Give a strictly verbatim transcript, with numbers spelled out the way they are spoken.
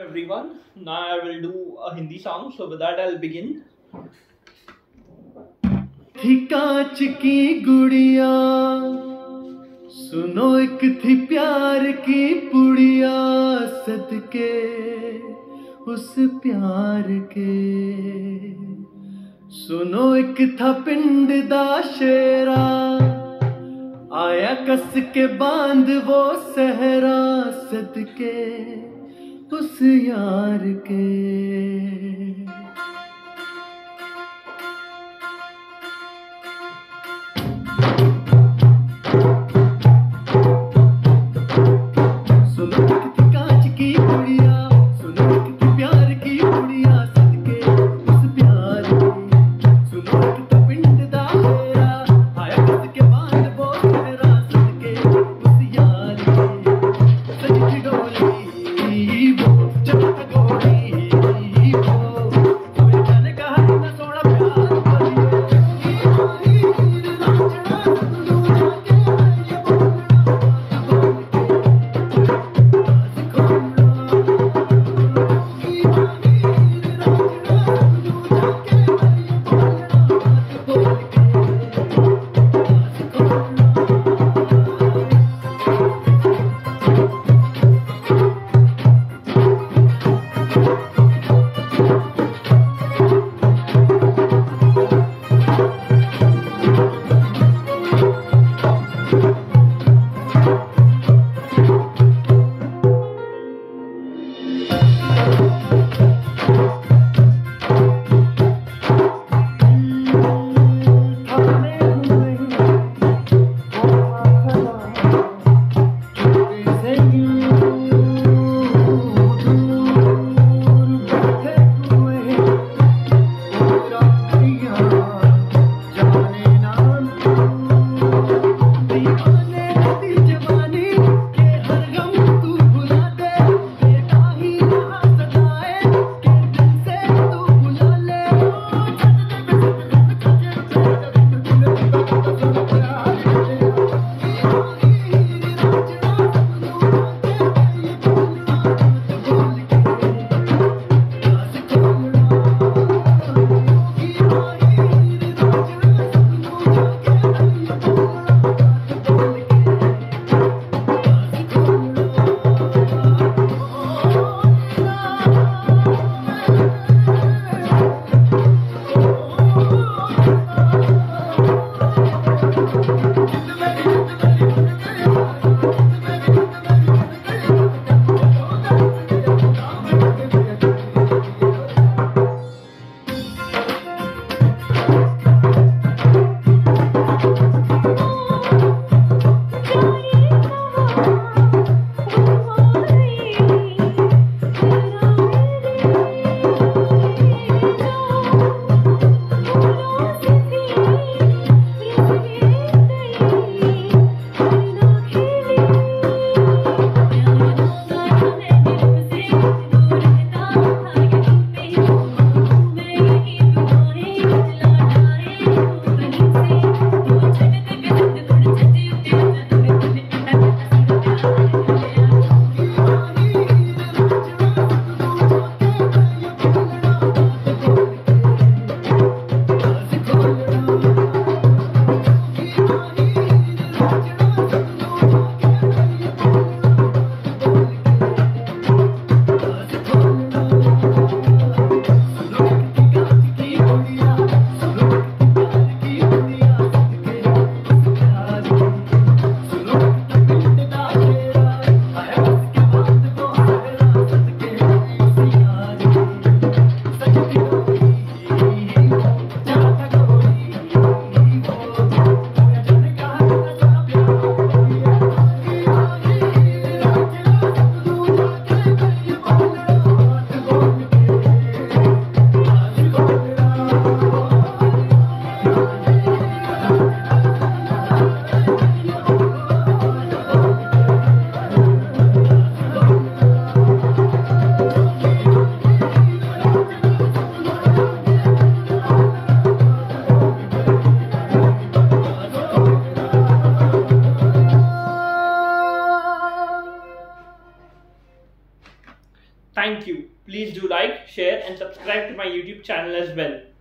everyone. Now I will do a Hindi song, so with that I'll begin. थी कांच की गुड़िया, सुनो एक थी प्यार की पुड़िया, सदके उस प्यार के। सुनो एक था पिंड दा शेरा, आया कस के बांध वो सहरा, सदके उस यार के। सुनो एक थी कांच की गुड़िया, सुनो एक थी प्यार की पुड़िया, सदके उस प्यार के। सुनो एक था पिंड दा शेरा, आया कस के बांध वो सहरा, सदके उस यार के। सजी डोली वो चलता गोली वो, हमें जाने का है ना सोना प्यार करिए। हीर रांझना संदू जाके ये बोलना बोल के खोलना। हीर रांझना संदू जाके ये बोलना बोल के जवानी के हर गम तू भुला दे, बेटा ही रहा सदा you. Please do like, share and subscribe to my YouTube channel as well.